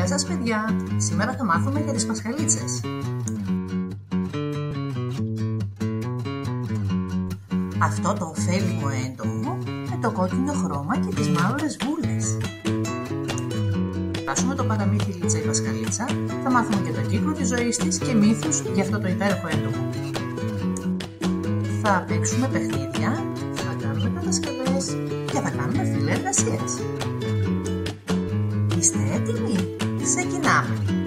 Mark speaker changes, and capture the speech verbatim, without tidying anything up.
Speaker 1: Γεια σας παιδιά! Σήμερα θα μάθουμε για τις πασχαλίτσες. Αυτό το ωφέλιμο έντομο με το κόκκινο χρώμα και τις μαύρες βούλες. Θα φτάσουμε το παραμύθι Λίτσα η Πασχαλίτσα, θα μάθουμε και τον κύκλο της ζωής της και μύθους για αυτό το υπέροχο έντομο. Θα παίξουμε παιχνίδια, θα κάνουμε κατασκευές και θα κάνουμε φιλεργασίες. Είστε έτοιμοι? Ξεκινάμε!